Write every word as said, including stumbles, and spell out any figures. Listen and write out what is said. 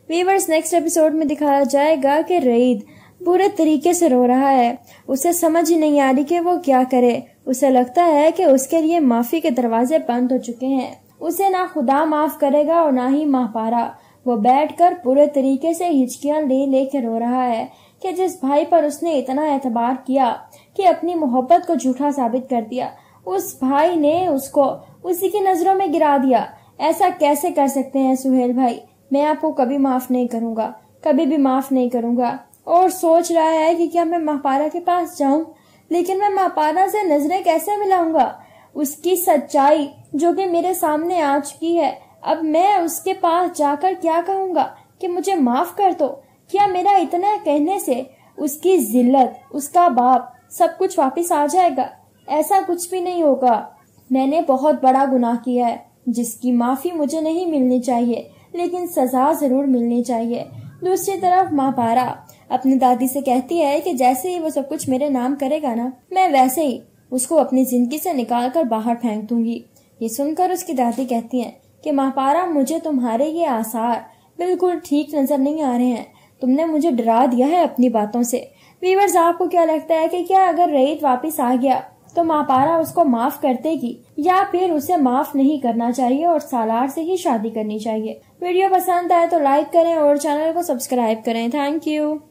Viewers next episode में दिखाया जाएगा कि रईद बुरे तरीके से रो रहा है। उसे समझ ही नहीं आ रही कि वो क्या करे। उसे लगता है कि उसके लिए माफी के दरवाजे बंद हो चुके हैं। उसे ना खुदा माफ करेगा और ना ही महापारा। वो बैठकर पूरे तरीके से हिचकियां ले लेकर रो रहा है कि जिस भाई पर उसने इतना एतबार किया कि अपनी मोहब्बत को झूठा साबित कर दिया, उस भाई ने उसको उसी की नजरों में गिरा दिया। ऐसा कैसे कर सकते हैं सुहेल भाई? मैं आपको कभी माफ नहीं करूंगा, कभी भी माफ नहीं करूंगा। और सोच रहा है कि क्या मैं महापारा के पास जाऊं, लेकिन मैं महापारा से नजरें कैसे मिलाऊंगा? उसकी सच्चाई जो कि मेरे सामने आ चुकी है, अब मैं उसके पास जाकर क्या कहूंगा कि मुझे माफ कर दो? क्या मेरा इतना कहने से उसकी जिल्लत, उसका बाप सब कुछ वापस आ जाएगा? ऐसा कुछ भी नहीं होगा। मैंने बहुत बड़ा गुनाह किया है जिसकी माफी मुझे नहीं मिलनी चाहिए, लेकिन सजा जरूर मिलनी चाहिए। दूसरी तरफ महापारा अपनी दादी से कहती है कि जैसे ही वो सब कुछ मेरे नाम करेगा ना, मैं वैसे ही उसको अपनी जिंदगी से निकाल कर बाहर फेंक दूंगी। ये सुनकर उसकी दादी कहती है कि महापारा, मुझे तुम्हारे ये आसार बिल्कुल ठीक नजर नहीं आ रहे हैं। तुमने मुझे डरा दिया है अपनी बातों से। वीवर्स, आपको क्या लगता है कि क्या अगर रईद वापस आ गया तो महापारा उसको माफ कर देगी, या फिर उसे माफ नहीं करना चाहिए और सालार से ही शादी करनी चाहिए? वीडियो पसंद आए तो लाइक करें और चैनल को सब्सक्राइब करें। Thank you.